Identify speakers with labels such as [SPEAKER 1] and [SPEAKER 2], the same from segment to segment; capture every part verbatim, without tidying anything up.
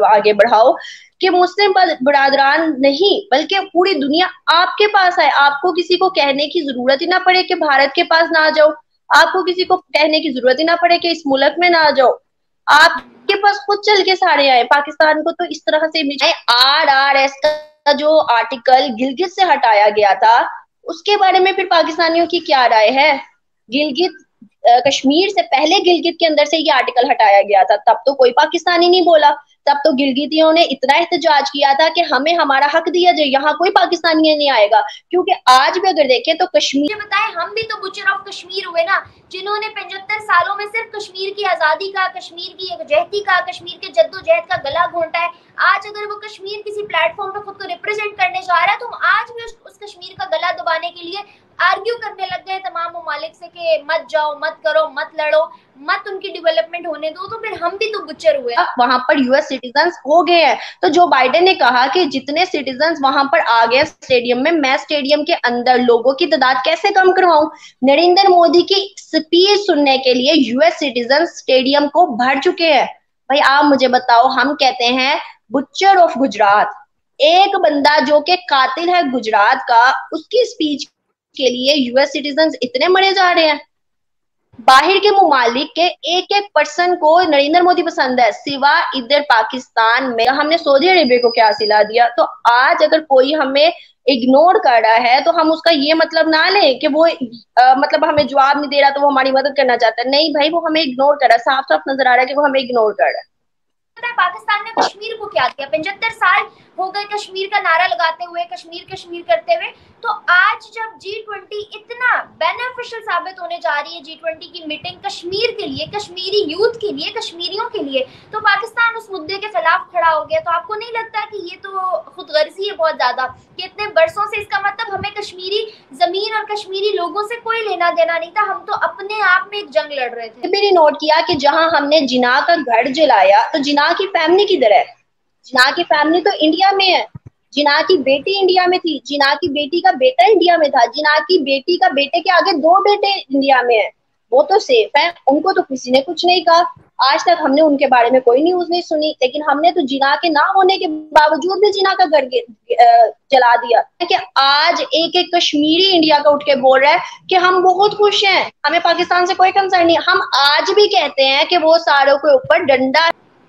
[SPEAKER 1] आगे बढ़ाओ कि मुस्लिम बरादरान नहीं बल्कि पूरी दुनिया आपके पास आए। आपको किसी को कहने की जरूरत ही ना पड़े कि भारत के पास ना आ जाओ, आपको किसी को कहने की जरूरत ही ना पड़े कि इस मुल्क में ना आ जाओ, आपके पास खुद चल के सारे आए। पाकिस्तान को तो इस तरह से आर आर एस का जो आर्टिकल गिलगित से हटाया गया था उसके बारे में फिर पाकिस्तानियों की क्या राय है? गिलगित कश्मीर से पहले गिलगित के अंदर से ये आर्टिकल हटाया गया था, तब तो कोई पाकिस्तानी नहीं बोला, तब तो गिलगितियों ने इतना एहतजाज किया था कि हमें हमारा हक दिया जाए, यहाँ कोई पाकिस्तानी नहीं आएगा। क्योंकि आज भी अगर देखें तो कश्मीर
[SPEAKER 2] बताए हम भी तो बुचर ऑफ कश्मीर हुए ना, जिन्होंने पचहत्तर सालों में सिर्फ कश्मीर की आजादी का, कश्मीर की यकजहती का, कश्मीर के जद्दोजहद का गला घोंटा है। आज अगर वो कश्मीर किसी प्लेटफॉर्म पे खुद को रिप्रेजेंट करने जा रहा है तो हम आज भी उस, उस कश्मीर का गला दबाने के लिए आर्ग्यू करने लग गए तमाम ममालिक से कि मत जाओ, मत करो, मत लड़ो, मत उनकी डेवलपमेंट होने दो। तो फिर हम भी तो बुचर हुए।
[SPEAKER 1] वहां पर यूएस सिटीजन्स हो गए हैं, तो जो बाइडेन ने कहा कि जितने सिटीजन्स वहां पर आ गए स्टेडियम में, मैं स्टेडियम के अंदर लोगों की तादाद कैसे कम करवाऊं? नरेंद्र मोदी की स्पीच सुनने के लिए यूएस सिटीजन स्टेडियम को भर चुके हैं। भाई आप मुझे बताओ, हम कहते हैं बुचर ऑफ गुजरात, एक बंदा जो कि कातिल है गुजरात का, उसकी स्पीच के लिए यूएस सिटीजन्स इतने मरे जा रहे हैं। बाहर के मुमालिक के एक एक पर्सन को नरेंद्र मोदी पसंद है, सिवा इधर पाकिस्तान में हमने सऊदी अरेबिया को क्या सिला दिया। तो आज अगर कोई हमें इग्नोर कर रहा है तो हम उसका ये मतलब ना लें कि वो आ, मतलब हमें जवाब नहीं दे रहा तो वो हमारी मदद करना चाहता है। नहीं भाई, वो हमें इग्नोर कर रहा है, साफ साफ नजर आ रहा है कि वो हमें इग्नोर कर रहा है।
[SPEAKER 2] पाकिस्तान ने कश्मीर को क्या किया? पचहत्तर साल हो गए कश्मीर का नारा लगाते हुए, कश्मीर कश्मीर करते हुए। तो आज जब जी ट्वेंटी इतना बेनिफिशियल साबित होने जा रही है, जी ट्वेंटी की मीटिंग कश्मीर के लिए, कश्मीरी यूथ के लिए, कश्मीरियों के लिए, तो पाकिस्तान उस मुद्दे के खिलाफ खड़ा हो गया। तो आपको नहीं लगता कि ये तो खुदगर्जी है बहुत ज्यादा कि इतने बरसों से, इसका मतलब हमें कश्मीरी जमीन और कश्मीरी लोगों से कोई लेना देना नहीं था, हम तो अपने आप में एक जंग लड़ रहे थे।
[SPEAKER 1] मैंने नोट किया कि जहां हमने जिना का घर जलाया तो जिना की फैमिली किधर है? जिना की फैमिली तो इंडिया में है, जिना की बेटी इंडिया में थी, जिना की बेटी का बेटा इंडिया में था, जिना की बेटी का बेटे के आगे दो बेटे इंडिया में है, वो तो सेफ है, उनको तो किसी ने कुछ नहीं कहा। आज तक हमने उनके बारे में कोई न्यूज नहीं सुनी, लेकिन हमने तो जिना के ना होने के बावजूद भी जिना का घर जला दिया। कि आज एक एक कश्मीरी इंडिया का उठ के बोल रहा है कि हम बहुत खुश हैं, हमें पाकिस्तान से कोई कंसर्न नहीं। हम आज भी कहते हैं कि वो सारों के ऊपर डंडा।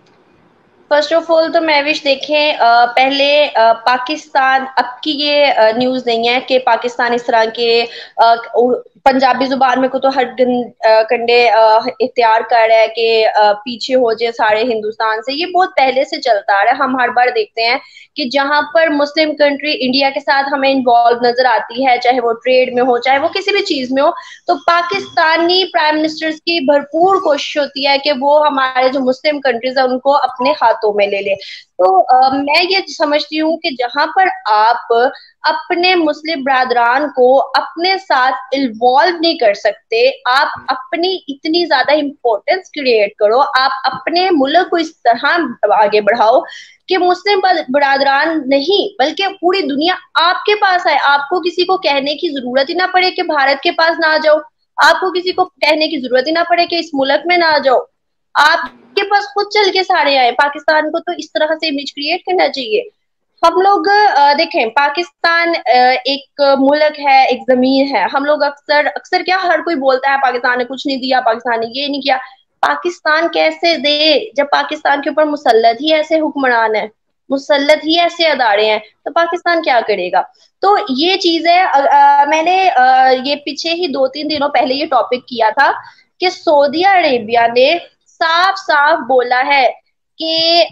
[SPEAKER 1] फर्स्ट ऑफ ऑल तो महविश देखें, आ, पहले आ, पाकिस्तान अब की ये न्यूज नहीं है कि पाकिस्तान इस तरह के आ, पंजाबी जुबान में को तो हर कंडे इख्तियार कर रहा है कि आ, पीछे हो जाए सारे हिंदुस्तान से। ये बहुत पहले से चलता आ रहा है। हम हर बार देखते हैं कि जहां पर मुस्लिम कंट्री इंडिया के साथ हमें इन्वॉल्व नजर आती है, चाहे वो ट्रेड में हो, चाहे वो किसी भी चीज में हो, तो पाकिस्तानी प्राइम मिनिस्टर्स की भरपूर कोशिश होती है कि वो हमारे जो मुस्लिम कंट्रीज है उनको अपने हाथों में ले ले। तो आ, मैं ये समझती हूँ कि जहां पर आप अपने मुस्लिम बरादरान को अपने साथ इन्वॉल्व नहीं कर सकते, आप अपनी इतनी ज्यादा इंपॉर्टेंस क्रिएट करो, आप अपने मुल्क को इस तरह आगे बढ़ाओ कि मुस्लिम बरादरान नहीं बल्कि पूरी दुनिया आपके पास आए। आपको किसी को कहने की जरूरत ही ना पड़े कि भारत के पास ना आ जाओ, आपको किसी को कहने की जरूरत ही ना पड़े कि इस मुल्क में ना आ जाओ, आपके पास खुद चल के सारे आए। पाकिस्तान को तो इस तरह से इमेज क्रिएट करना चाहिए। हम लोग देखें, पाकिस्तान एक मुल्क है, एक जमीन है। हम लोग अक्सर अक्सर क्या हर कोई बोलता है पाकिस्तान ने कुछ नहीं दिया, पाकिस्तान ने ये नहीं किया। पाकिस्तान कैसे दे जब पाकिस्तान के ऊपर मुसल्लत ही ऐसे हुक्मरान है, मुसल्लत ही ऐसे अदारे हैं, तो पाकिस्तान क्या करेगा? तो ये चीज है। आ, मैंने आ, ये पीछे ही दो तीन दिनों पहले ये टॉपिक किया था कि सऊदी अरेबिया ने साफ साफ बोला है कि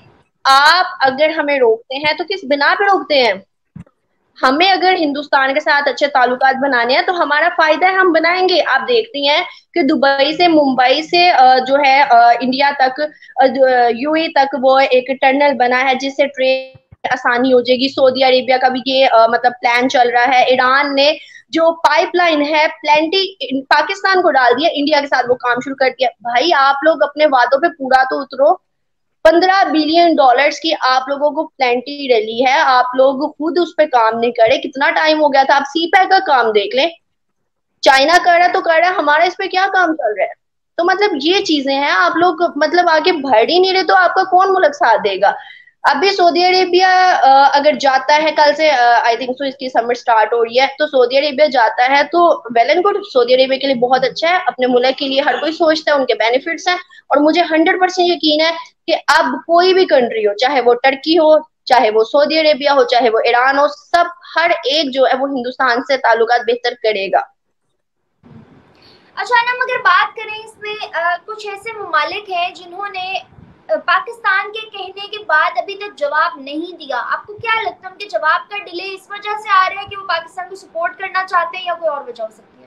[SPEAKER 1] आप अगर हमें रोकते हैं तो किस बिना पे रोकते हैं? हमें अगर हिंदुस्तान के साथ अच्छे ताल्लुकात बनाने हैं तो हमारा फायदा है, हम बनाएंगे। आप देखती हैं कि दुबई से, मुंबई से जो है इंडिया तक, यूएई तक वो एक टनल बना है जिससे ट्रेन आसानी हो जाएगी। सऊदी अरेबिया का भी ये मतलब प्लान चल रहा है। ईरान ने जो पाइपलाइन है प्लेंटी पाकिस्तान को डाल दिया, इंडिया के साथ वो काम शुरू कर दिया। भाई आप लोग अपने वादों पे पूरा तो उतरो। पंद्रह बिलियन डॉलर्स की आप लोगों को प्लेंटी डली है, आप लोग खुद उस पर काम नहीं करे। कितना टाइम हो गया था? आप सी पैक का काम देख लें, चाइना कर रहा तो कर रहा है, हमारा इस पे क्या काम चल रहा है? तो मतलब ये चीजें हैं, आप लोग मतलब आगे बढ़ ही नहीं रहे तो आपका कौन मुल्क साथ देगा? अभी सऊदी अरेबिया अ, अगर जाता है कल से, आई थिंक सो इसकी समर स्टार्ट हो रही है, तो सऊदी अरेबिया जाता है तो well and good, Saudi Arabia के लिए बहुत अच्छा है, अपने मुल्क के लिए हर कोई सोचता है, उनके बेनिफिट्स हैं। और मुझे हंड्रेड परसेंट यकीन है कि अब कोई भी कंट्री हो, चाहे वो टर्की हो, चाहे वो सऊदी अरेबिया हो, चाहे वो ईरान हो, सब हर एक जो है वो हिंदुस्तान से ताल्लुकात बेहतर करेगा।
[SPEAKER 2] अच्छा ना, अगर बात करें इसमें आ, कुछ ऐसे ममालिक हैं जिन्होंने पाकिस्तान के कहने के बाद अभी तक जवाब नहीं दिया, आपको क्या लगता है उनके जवाब का डिले इस वजह से आ रहा है कि वो पाकिस्तान को सपोर्ट करना चाहते हैं या कोई और वजह हो सकती है?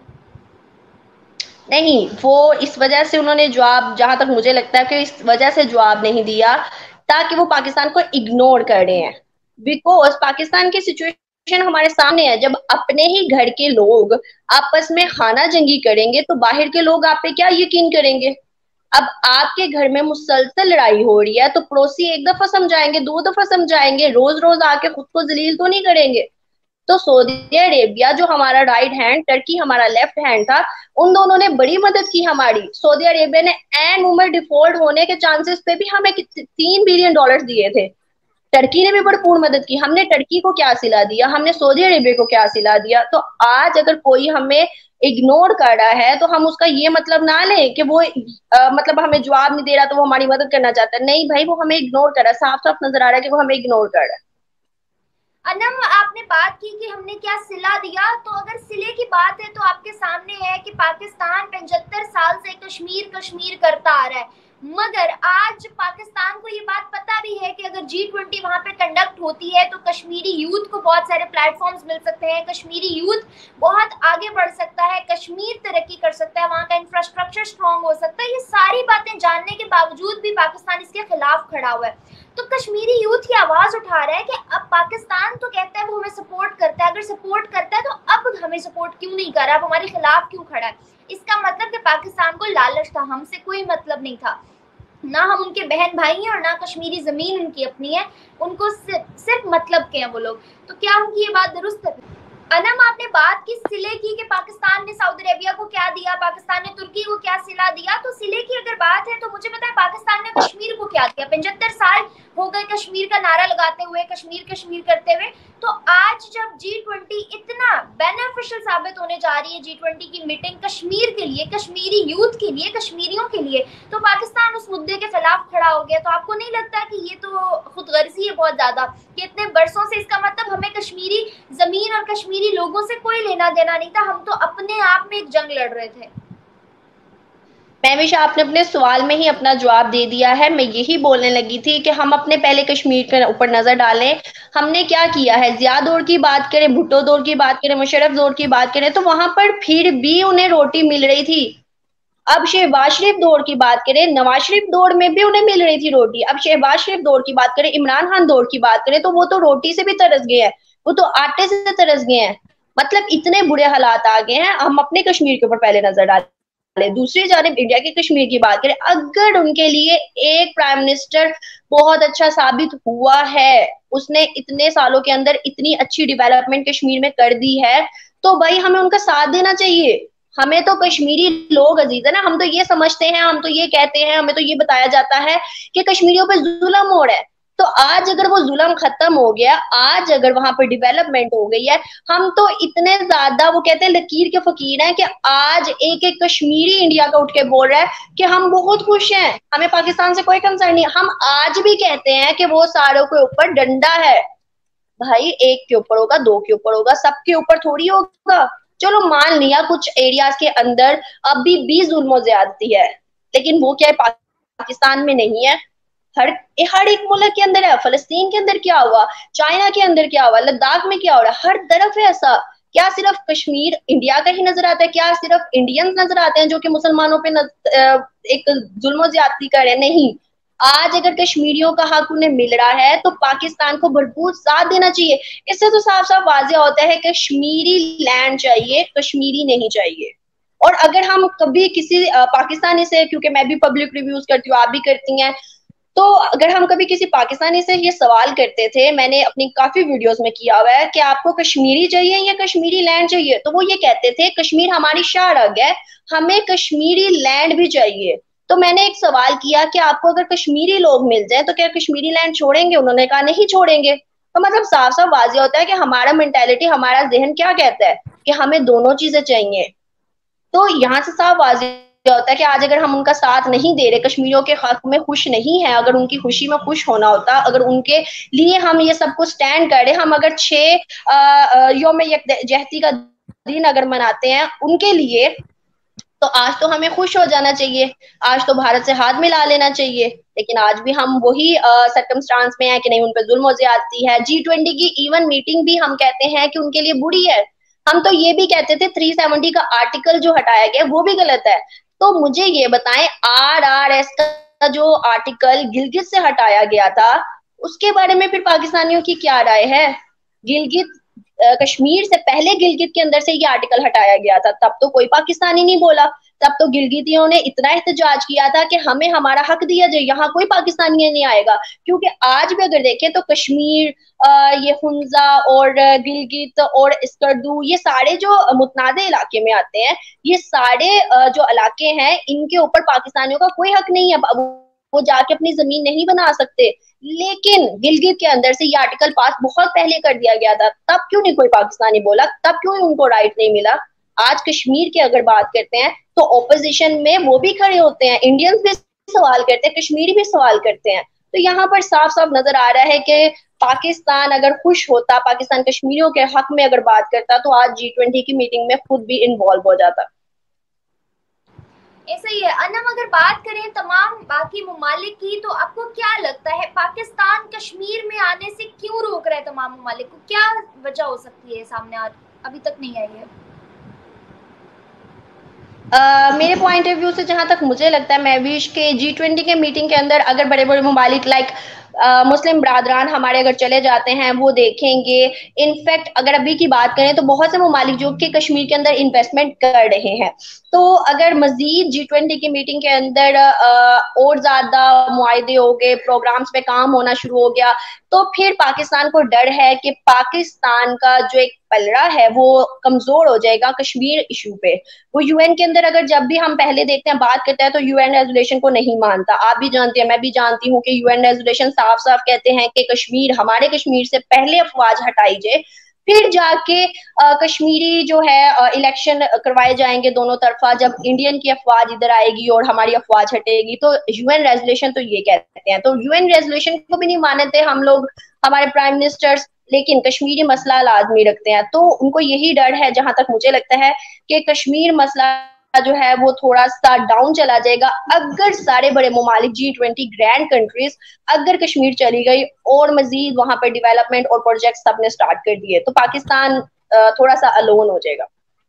[SPEAKER 1] नहीं, वो इस वजह से उन्होंने जवाब, जहां तक मुझे लगता है कि इस वजह से जवाब नहीं दिया ताकि वो पाकिस्तान को इग्नोर कर रहे हैं। बिकॉज पाकिस्तान की सिचुएशन हमारे सामने है, जब अपने ही घर के लोग आपस में खाना जंगी करेंगे तो बाहर के लोग आप पे क्या यकीन करेंगे। अब आपके घर में मुसलसल लड़ाई हो रही है तो पड़ोसी एक दफा समझाएंगे, दो दफा समझाएंगे, रोज रोज आके खुद को जलील तो नहीं करेंगे। तो सऊदी अरेबिया जो हमारा राइट हैंड, टर्की हमारा लेफ्ट हैंड था, उन दोनों ने बड़ी मदद की हमारी। सऊदी अरेबिया ने एन उमर डिफॉल्ट होने के चांसेस पे भी हमें तीन बिलियन डॉलर्स दिए थे। टर्की ने भी भरपूर मदद की। हमने टर्की को क्या सिला दिया, हमने सऊदी अरेबिया को क्या सिला दिया। तो आज अगर कोई हमें इग्नोर कर रहा है तो हम उसका ये मतलब ना लें कि वो आ, मतलब हमें जवाब नहीं दे रहा तो वो हमारी मदद करना चाहता है। नहीं भाई, वो हमें इग्नोर कर रहा है, साफ साफ नजर आ रहा है कि वो हमें इग्नोर कर रहा है।
[SPEAKER 2] अनम, आपने बात की कि हमने क्या सिला दिया, तो अगर सिले की बात है तो आपके सामने है कि पाकिस्तान पचहत्तर साल से कश्मीर कश्मीर करता आ रहा है, मगर आज पाकिस्तान को ये बात पता भी है कि अगर जी ट्वेंटी वहां पे कंडक्ट होती है तो कश्मीरी यूथ को बहुत सारे प्लेटफॉर्म्स मिल सकते हैं, कश्मीरी यूथ बहुत आगे बढ़ सकता है, कश्मीर तरक्की कर सकता है, वहां का इंफ्रास्ट्रक्चर स्ट्रांग हो सकता है। ये सारी बातें जानने के बावजूद भी पाकिस्तान इसके खिलाफ खड़ा हुआ है। तो कश्मीरी यूथ की आवाज उठा रहा है कि अब पाकिस्तान तो कहता है वो हमें सपोर्ट करता है, अगर सपोर्ट करता है तो अब हमें सपोर्ट क्यों नहीं कर रहा, अब हमारे खिलाफ क्यों खड़ा है। इसका मतलब कि पाकिस्तान को लालच था, हमसे कोई मतलब नहीं था, ना हम उनके बहन भाई हैं और ना कश्मीरी जमीन उनकी अपनी है, उनको सिर्फ, सिर्फ मतलब के हैं वो लोग। तो क्या उनकी ये बात दुरुस्त है? अनम, आपने बात की सिले की कि पाकिस्तान ने सऊदी अरेबिया को क्या दिया, पाकिस्तान ने तुर्की को क्या सिला दिया। तो सिले की अगर बात है तो मुझे पता है पाकिस्तान ने कश्मीर को क्या दिया। पचहत्तर साल हो गए कश्मीर का नारा लगाते हुए, कश्मीर कश्मीर करते हुए। तो आज जब जी ट्वेंटी इतना बेनिफिशियल साबित होने जा रही है, जी ट्वेंटी की मीटिंग कश्मीर के लिए, कश्मीरी यूथ के लिए, कश्मीरियों के लिए, तो पाकिस्तान उस मुद्दे के खिलाफ खड़ा हो गया। तो आपको नहीं लगता कि ये तो खुदगर्जी है बहुत ज्यादा, कि इतने बरसों से इसका मतलब हमें कश्मीरी जमीन और कश्मीरी लोगों से कोई लेना देना नहीं था, हम तो अपने आप में एक जंग लड़ रहे थे।
[SPEAKER 1] महविश, आपने अपने सवाल में ही अपना जवाब दे दिया है। मैं यही बोलने लगी थी कि हम अपने पहले कश्मीर के ऊपर नजर डालें, हमने क्या किया है। जिया दौर की बात करें, भुट्टो दौर की बात करें, मुशर्रफ दौर की बात करें, तो वहां पर फिर भी उन्हें रोटी मिल रही थी। अब शहबाज शरीफ दौर की बात करें, नवाज शरीफ दौर में भी उन्हें मिल रही थी रोटी। अब शहबाज शरीफ दौर की बात करें, इमरान खान दौर की बात करें, तो वो तो रोटी से भी तरस गए हैं, वो तो आटे से तरस गए हैं। मतलब इतने बुरे हालात आ गए हैं। हम अपने कश्मीर के ऊपर पहले नजर डालें, दूसरी जानब इंडिया के कश्मीर की बात करें, अगर उनके लिए एक प्राइम मिनिस्टर बहुत अच्छा साबित हुआ है, उसने इतने सालों के अंदर इतनी अच्छी डेवलपमेंट कश्मीर में कर दी है, तो भाई हमें उनका साथ देना चाहिए। हमें तो कश्मीरी लोग अजीज है ना, हम तो ये समझते हैं, हम तो ये कहते हैं, हमें तो ये बताया जाता है कि कश्मीरियों पे जुल्म हो रहा है। तो आज अगर वो जुल्म खत्म हो गया, आज अगर वहां पर डेवलपमेंट हो गई है, हम तो इतने ज्यादा, वो कहते हैं लकीर के फकीर हैं, कि आज एक एक कश्मीरी इंडिया का उठ के बोल रहा है कि हम बहुत खुश हैं, हमें पाकिस्तान से कोई कंसर्न नहीं। हम आज भी कहते हैं कि वो सारों के ऊपर डंडा है। भाई एक के ऊपर होगा, दो के ऊपर होगा, सबके ऊपर थोड़ी होगा। चलो मान लिया कुछ एरियाज के अंदर अभी भी जुल्म ज्यादती है, लेकिन वो क्या है, पाकिस्तान में नहीं है। हर हर एक मुल्क के अंदर है। फलस्तीन के अंदर क्या हुआ, चाइना के अंदर क्या हुआ, लद्दाख में क्या हो रहा है, हर तरफ है ऐसा। क्या सिर्फ कश्मीर इंडिया का ही नजर आता है? क्या सिर्फ इंडियंस नजर आते हैं जो कि मुसलमानों पे नज, एक जुल्म ज्यादती कर रहे हैं? नहीं। आज अगर कश्मीरियों का हक उन्हें मिल रहा है तो पाकिस्तान को भरपूर साथ देना चाहिए। इससे तो साफ साफ वाज़ेह होता है कश्मीरी लैंड चाहिए, कश्मीरी नहीं चाहिए। और अगर हम कभी किसी पाकिस्तानी से, क्योंकि मैं भी पब्लिक रिव्यूज करती हूँ, आप भी करती हैं, तो अगर हम कभी किसी पाकिस्तानी से ये सवाल करते थे, मैंने अपनी काफी वीडियोस में किया हुआ है कि आपको कश्मीरी चाहिए या कश्मीरी लैंड चाहिए, तो वो ये कहते थे कश्मीर हमारी शाह रग है, हमें कश्मीरी लैंड भी चाहिए। तो मैंने एक सवाल किया कि आपको अगर कश्मीरी लोग मिल जाए तो क्या कश्मीरी लैंड छोड़ेंगे? उन्होंने कहा नहीं छोड़ेंगे। तो मतलब साफ साफ वाज़ेह होता है कि हमारा मेंटेलिटी, हमारा जहन क्या कहता है कि हमें दोनों चीजें चाहिए। तो यहाँ से साफ वाज़ेह होता है कि आज अगर हम उनका साथ नहीं दे रहे, कश्मीरियों के हक में खुश नहीं है, अगर उनकी खुशी में खुश होना होता, अगर उनके लिए हम ये सब कुछ स्टैंड करें, हम अगर छह योम यकजहती का दिन अगर मनाते हैं उनके लिए, तो आज तो हमें खुश हो जाना चाहिए, आज तो भारत से हाथ मिला लेना चाहिए। लेकिन आज भी हम वही सर्कमस्टांस में है कि नहीं, उन पर जुल्म ज्यादती है। जी ट्वेंटी की इवन मीटिंग भी हम कहते हैं कि उनके लिए बुरी है। हम तो ये भी कहते थे थ्री सेवेंटी का आर्टिकल जो हटाया गया वो भी गलत है। तो मुझे ये बताएं, आर आर एस का जो आर्टिकल गिलगित से हटाया गया था उसके बारे में फिर पाकिस्तानियों की क्या राय है? गिलगित कश्मीर से पहले गिलगित के अंदर से ये आर्टिकल हटाया गया था, तब तो कोई पाकिस्तानी नहीं बोला। तब तो गिलगितियों ने इतना एहतजाज किया था कि हमें हमारा हक दिया जाए, यहाँ कोई पाकिस्तानी नहीं आएगा। क्योंकि आज भी अगर देखें तो कश्मीर, ये हुंजा और गिलगित और स्कर्दू, ये सारे जो मुतनादे इलाके में आते हैं, ये सारे जो इलाके हैं इनके ऊपर पाकिस्तानियों का कोई हक नहीं है, वो जाके अपनी जमीन नहीं बना सकते। लेकिन गिलगित के अंदर से ये आर्टिकल पास बहुत पहले कर दिया गया था, तब क्यों नहीं कोई पाकिस्तानी बोला? तब क्यों उनको राइट नहीं मिला? आज कश्मीर की अगर बात करते हैं तो ऑपोजिशन में वो भी खड़े होते हैं, इंडियंस भी सवाल करते हैं, कश्मीरी भी सवाल करते हैं। तो यहाँ पर साफ साफ नजर आ रहा है कि पाकिस्तान अगर खुश होता, पाकिस्तान कश्मीरियों के हक में अगर बात करता, तो आज जी ट्वेंटी की मीटिंग में खुद भी इन्वॉल्व हो जाता।
[SPEAKER 2] ऐसा ही है। अनम, अगर बात करें तमाम बाकी ममालिक की, तो आपको क्या लगता है पाकिस्तान कश्मीर में आने से क्यों रोक रहा है तमाम ममालिक को? क्या वजह हो सकती है सामने आज अभी तक नहीं आई है?
[SPEAKER 1] Uh, मेरे पॉइंट ऑफ व्यू से जहां तक मुझे लगता है, मैं विश के जी ट्वेंटी के मीटिंग के अंदर अगर बड़े बड़े ममालिक लाइक मुस्लिम बरादरान हमारे अगर चले जाते हैं वो देखेंगे। इनफैक्ट अगर अभी की बात करें तो बहुत से ममालिक जो कि कश्मीर के अंदर इन्वेस्टमेंट कर रहे हैं, तो अगर मजीद जी ट्वेंटी की मीटिंग के अंदर और ज्यादा मुआहदे हो गए, प्रोग्राम्स पे काम होना शुरू हो गया, तो फिर पाकिस्तान को डर है कि पाकिस्तान का जो एक पलड़ा है वो कमजोर हो जाएगा कश्मीर इशू पे। वो यूएन के अंदर अगर जब भी हम पहले देखते हैं बात करते हैं तो यूएन रेजोल्यूशन को नहीं मानता। आप भी जानते हैं, मैं भी जानती हूँ कि यूएन रेजोल्यूशन साफ साफ कहते हैं कि कश्मीर, हमारे कश्मीर से पहले अफवाज हटाई जाए, फिर जाके आ, कश्मीरी जो है इलेक्शन करवाए जाएंगे दोनों तरफा। जब इंडियन की अफवाज इधर आएगी और हमारी अफवाज हटेगी, तो यूएन रेजोल्यूशन तो ये कहते हैं। तो यूएन रेजोल्यूशन को भी नहीं मानते हम लोग, हमारे प्राइम मिनिस्टर्स, लेकिन कश्मीरी मसला लाजमी रखते हैं। तो उनको यही डर है, जहां तक मुझे लगता है, कि कश्मीर मसला जो है वो थोड़ा सा डाउन चला जाएगा अगर सारे बड़े ममालिक जी ट्वेंटी ग्रैंड कंट्रीज अगर कश्मीर चली गई और मजीद वहां पर डेवलपमेंट और प्रोजेक्ट सबने स्टार्ट कर दिए, तो पाकिस्तान थोड़ा सा अलोन हो जाएगा।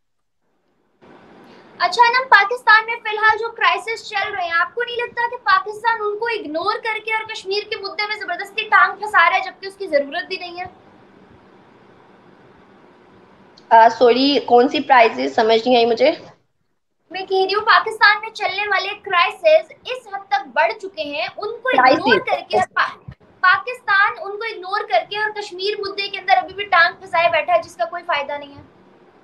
[SPEAKER 2] अच्छा ना, पाकिस्तान में फिलहाल जो क्राइसिस चल रहे हैं, आपको नहीं लगता कि पाकिस्तान उनको इग्नोर करके और कश्मीर के मुद्दे में जबरदस्ती टांग फंसा रहा है, जबकि उसकी जरूरत भी नहीं है?
[SPEAKER 1] सॉरी, uh, कौन सी प्राइजेस समझ नहीं आई मुझे।
[SPEAKER 2] मैं कह रही हूँ पाकिस्तान में चलने वाले क्राइसिस इस हद तक बढ़ चुके हैं, उनको इग्नोर करके पा, पाकिस्तान उनको इग्नोर करके और कश्मीर मुद्दे के अंदर अभी भी टांग फंसाए बैठा है, जिसका कोई फायदा नहीं है।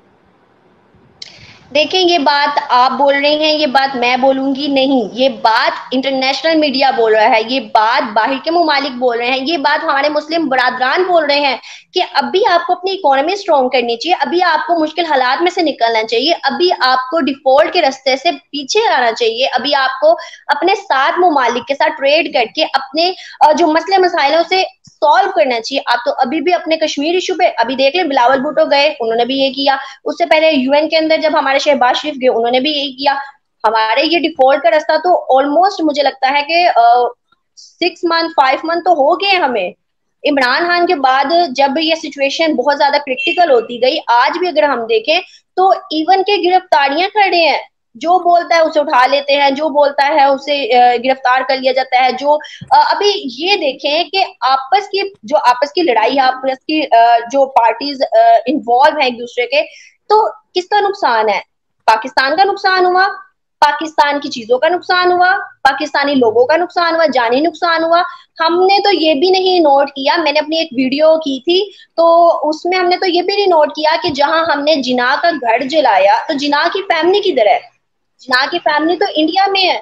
[SPEAKER 1] देखें, ये बात आप बोल रहे हैं, ये बात मैं बोलूंगी नहीं, ये बात इंटरनेशनल मीडिया बोल रहा है, ये बात बाहर के मुमालिक बोल रहे हैं, ये बात हमारे मुस्लिम बरादरान बोल रहे हैं कि अभी आपको अपनी इकोनॉमी स्ट्रॉन्ग करनी चाहिए, अभी आपको मुश्किल हालात में से निकलना चाहिए, अभी आपको डिफॉल्ट के रास्ते से पीछे आना चाहिए, अभी आपको अपने साथ मुमालिक के साथ ट्रेड करके अपने जो मसले मसाइलों से सॉल्व करना चाहिए। आप तो अभी भी अपने कश्मीर इशू पे, अभी देख ले बिलावल भुट्टो गए, उन्होंने भी ये किया, उससे पहले यूएन के अंदर जब हमारे शहबाज शरीफ गए उन्होंने भी यही किया। हमारे ये डिफॉल्ट का रास्ता तो ऑलमोस्ट मुझे लगता है कि सिक्स मंथ फाइव मंथ तो हो गए हमें। इमरान खान के बाद जब ये सिचुएशन बहुत ज्यादा क्रिटिकल होती गई, आज भी अगर हम देखें तो इवन के गिरफ्तारियां कर रहे हैं, जो बोलता है उसे उठा लेते हैं, जो बोलता है उसे गिरफ्तार कर लिया जाता है। जो अभी ये देखें कि आपस की जो आपस की लड़ाई है, आपस की जो पार्टीज इन्वॉल्व है एक दूसरे के, तो किसका नुकसान है? पाकिस्तान का नुकसान हुआ, पाकिस्तान की चीजों का नुकसान हुआ, पाकिस्तानी लोगों का नुकसान हुआ, जानी नुकसान हुआ। हमने तो ये भी नहीं नोट किया, मैंने अपनी एक वीडियो की थी तो उसमें हमने तो ये भी नहीं नोट किया कि जहां हमने जिना का घर जलाया तो जिना की फैमिली किधर है? जिना की फैमिली तो इंडिया में है,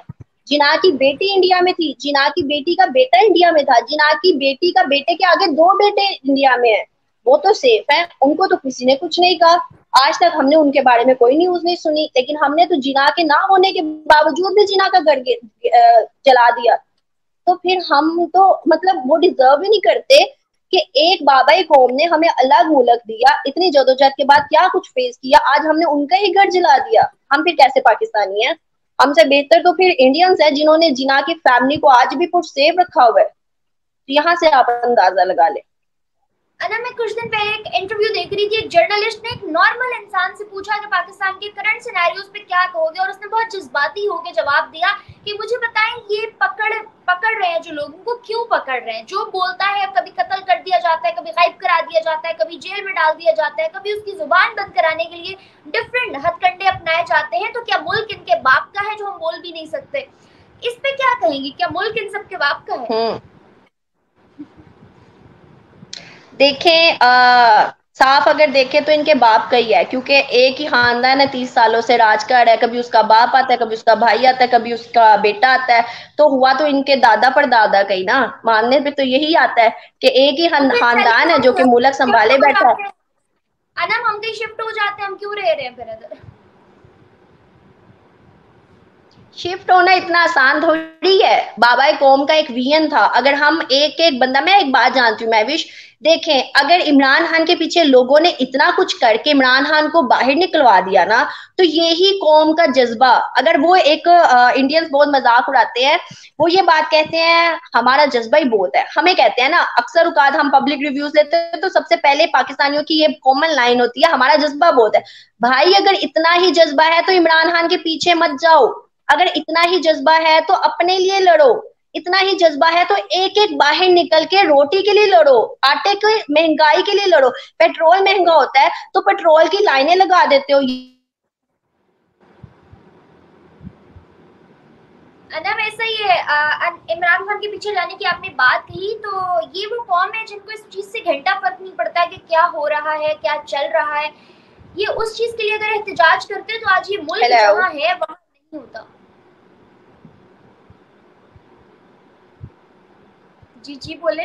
[SPEAKER 1] जिना की बेटी इंडिया में थी, जिना की बेटी का बेटा इंडिया में था, जिना की बेटी का बेटे के आगे दो बेटे इंडिया में है, वो तो सेफ है, उनको तो किसी ने कुछ नहीं कहा। आज तक हमने उनके बारे में कोई न्यूज नहीं सुनी, लेकिन हमने तो जिना के ना होने के बावजूद भी जिना का घर जला दिया। तो फिर हम तो मतलब वो डिजर्व ही नहीं करते कि एक बाबा कौम ने हमें अलग मुल्क दिया, इतनी जदोजहद के बाद क्या कुछ फेस किया, आज हमने उनका ही घर जला दिया। हम फिर कैसे पाकिस्तानी हैं? हमसे बेहतर तो फिर इंडियंस है जिन्होंने जिना की फैमिली को आज भी पुट सेव रखा हुआ है। तो यहाँ से आप अंदाजा लगा ले।
[SPEAKER 2] अना, मैं कुछ दिन पहले एक इंटरव्यू देख रही थी, एक जर्नलिस्ट ने एक नॉर्मल इंसान से पूछा कि पाकिस्तान के करंट सिनेरियोज पे क्या कहोगे, और उसने बहुत जज्बाती होकर जवाब दिया कि मुझे बताएं ये पकड़ पकड़ रहे हैं जो लोग, उनको क्यों पकड़ रहे हैं? जो बोलता है कभी कत्ल कर दिया जाता है, कभी गायब करा दिया जाता है, कभी जेल में डाल दिया जाता है, कभी उसकी जुबान बंद कराने के लिए डिफरेंट हथकंडे अपनाए जाते हैं। तो क्या मुल्क इनके बाप का है जो हम बोल भी नहीं सकते? इस पे क्या कहेंगी? क्या मुल्क इन सबके बाप का है?
[SPEAKER 1] देखें, आ, साफ अगर देखें तो इनके बाप का ही है, क्योंकि एक ही खानदान है, तीस सालों से राज कर रहा है। कभी उसका बाप आता है, कभी उसका भाई आता है, कभी उसका बेटा आता है, तो हुआ तो इनके दादा पर दादा का ही ना। मानने पे तो यही आता है कि एक ही खानदान है जो कि मुल्क संभाले बैठा है।
[SPEAKER 2] अनम, हम कहीं शिफ्ट हो जाते हैं, हम क्यों रह रहे हैं फिर इधर?
[SPEAKER 1] शिफ्ट होना इतना आसान थोड़ी है। बाबा कौम का एक विजन था। अगर हम एक एक बंदा, मैं एक बात जानती हूँ महविश, देखें अगर इमरान खान के पीछे लोगों ने इतना कुछ करके इमरान खान को बाहर निकलवा दिया ना, तो यही कौम का जज्बा, अगर वो एक इंडियंस बहुत मजाक उड़ाते हैं, वो ये बात कहते हैं हमारा जज्बा ही बहुत है। हमें कहते हैं ना, अक्सर औकात हम पब्लिक रिव्यूज लेते हैं तो सबसे पहले पाकिस्तानियों की ये कॉमन लाइन होती है, हमारा जज्बा बहुत है। भाई अगर इतना ही जज्बा है तो इमरान खान के पीछे मत जाओ। अगर इतना ही जज्बा है तो अपने लिए लड़ो। इतना ही जज्बा है तो एक एक बाहर निकल के रोटी के लिए लड़ो, आटे की महंगाई के लिए लड़ो। पेट्रोल महंगा होता है तो पेट्रोल की लाइनें लगा देते हो।
[SPEAKER 2] ना वैसा ही है। इमरान खान के पीछे जाने की आपने बात कही, तो ये वो कौम है जिनको इस चीज से घंटा फर्क नहीं पड़ता कि क्या हो रहा है, क्या चल रहा है। ये उस चीज के लिए अगर एहतजाज करते तो आज ये मुल्क जहाँ है वहां नहीं होता। जी जी बोले।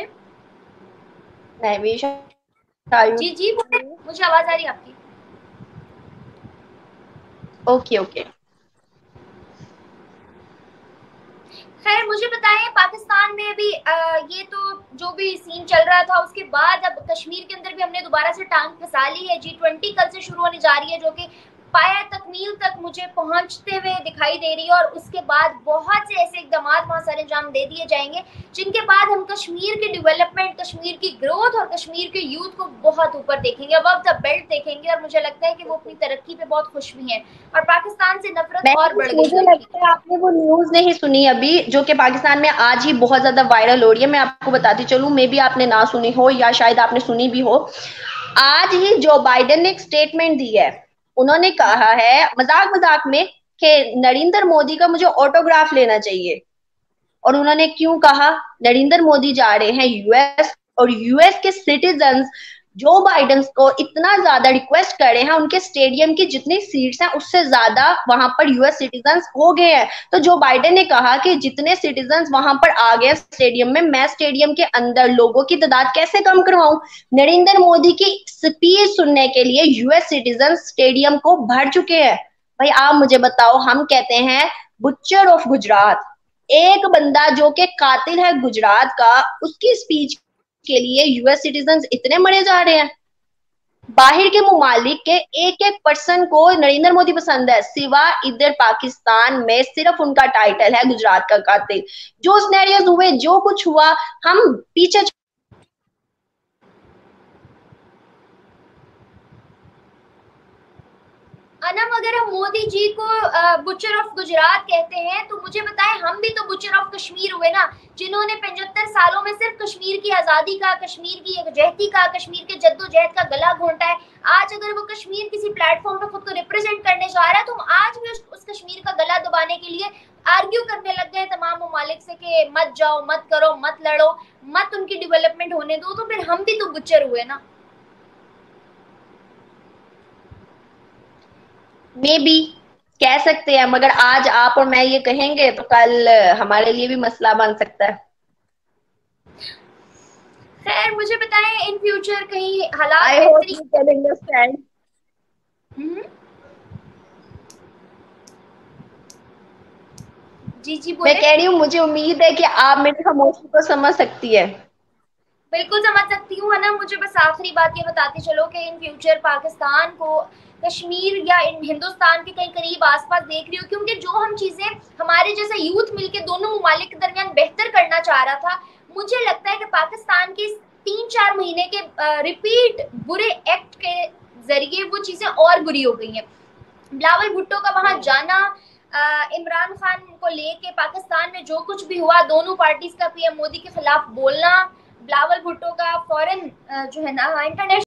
[SPEAKER 2] जी जी बोले, मुझे आवाज आ रही है आपकी।
[SPEAKER 1] Okay okay.
[SPEAKER 2] खैर मुझे बताएं, पाकिस्तान में भी आ, ये तो जो भी सीन चल रहा था उसके बाद अब कश्मीर के अंदर भी हमने दोबारा से टांग फंसा ली है। जी ट्वेंटी कल से शुरू होने जा रही है, जो कि पाया तकमील तक मुझे पहुंचते हुए दिखाई दे रही है, और उसके बाद बहुत से ऐसे इकदाम वहां सर अंजाम दे दिए जाएंगे जिनके बाद हम कश्मीर की डेवलपमेंट, कश्मीर की ग्रोथ और कश्मीर के यूथ को बहुत ऊपर देखेंगे, अब द बेल्ट देखेंगे। और मुझे लगता है कि वो अपनी तरक्की पे बहुत खुश भी हैं और पाकिस्तान से नफरत और बढ़ गई।
[SPEAKER 1] मुझे लगता है आपने वो न्यूज नहीं सुनी अभी, जो कि पाकिस्तान में आज ही बहुत ज्यादा वायरल हो रही है। मैं आपको बताती चलूं, मे बी आपने ना सुनी हो या शायद आपने सुनी भी हो। आज ही जो बाइडेन ने एक स्टेटमेंट दी है, उन्होंने कहा है मजाक मजाक में कि नरेंद्र मोदी का मुझे ऑटोग्राफ लेना चाहिए। और उन्होंने क्यों कहा? नरेंद्र मोदी जा रहे हैं यूएस, और यूएस के सिटीजन्स जो बाइडेन को इतना ज्यादा रिक्वेस्ट कर रहे हैं, उनके स्टेडियम की जितनी सीट्स हैं उससे ज्यादा वहां पर यूएस सिटीजन्स हो गए हैं। तो जो बाइडेन ने कहा कि जितने सिटीजन्स वहां पर आ गए स्टेडियम में, मैं स्टेडियम के अंदर लोगों की तादाद कैसे कम करवाऊं? नरेंद्र मोदी की स्पीच सुनने के लिए यूएस सिटीजन स्टेडियम को भर चुके हैं। भाई आप मुझे बताओ, हम कहते हैं बुच्चर ऑफ गुजरात, एक बंदा जो कि कातिल है गुजरात का, उसकी स्पीच के लिए यूएस सिटीजन इतने मरे जा रहे हैं। बाहर के मुमालिक के एक एक पर्सन को नरेंद्र मोदी पसंद है, सिवा इधर पाकिस्तान में सिर्फ उनका टाइटल है गुजरात का कातिल। जो सिनेरियोज हुए, जो कुछ हुआ, हम पीछे
[SPEAKER 2] अनम, अगर हम मोदी जी को बुचर ऑफ गुजरात कहते हैं तो मुझे बताएं, हम भी तो बुचर ऑफ कश्मीर हुए ना, जिन्होंने पचहत्तर सालों में सिर्फ कश्मीर की आजादी का, कश्मीर की यकजहती का, कश्मीर के जद्दोजहद का गला घोंटा है। आज अगर वो कश्मीर किसी प्लेटफॉर्म पर खुद को रिप्रेजेंट करने जा रहा है तो हम आज भी उस, उस कश्मीर का गला दबाने के लिए आर्ग्यू करने लग गए तमाम ममालिक से कि मत जाओ, मत करो, मत लड़ो, मत उनकी डेवलपमेंट होने दो। तो फिर हम भी तो बुचर हुए ना।
[SPEAKER 1] मे बी कह सकते हैं, मगर आज आप और मैं ये कहेंगे तो कल हमारे लिए भी मसला बन सकता है।
[SPEAKER 2] खैर मुझे बताएं, इन फ्यूचर कहीं हालात
[SPEAKER 1] आई होप
[SPEAKER 2] बेहतरी।
[SPEAKER 1] You can understand.
[SPEAKER 2] हम्म, जी जी
[SPEAKER 1] मैं
[SPEAKER 2] बोले।
[SPEAKER 1] कह रही हूँ मुझे उम्मीद है कि आप मेरी खामोशी को समझ सकती है।
[SPEAKER 2] बिल्कुल समझ सकती हूँ, है ना। मुझे बस आखिरी बात ये बताते चलो कि इन फ्यूचर पाकिस्तान को कश्मीर या इन हिंदुस्तान के कहीं करीब आसपास देख रही हो, क्योंकि जो हम चीजें हमारे जैसे यूथ मिलके दोनों ममालिक के दरमियान बेहतर करना चाह रहा था, मुझे लगता है कि पाकिस्तान के तीन चार महीने के रिपीट बुरे एक्ट के जरिए वो चीजें और बुरी हो गई हैं। बिलावल भुट्टो का वहां जाना, इमरान खान को लेके पाकिस्तान में जो कुछ भी हुआ, दोनों पार्टीज का पीएम मोदी के खिलाफ बोलना, बिलावल भुट्टो का फॉरेन जो है ना इंटरनेशनल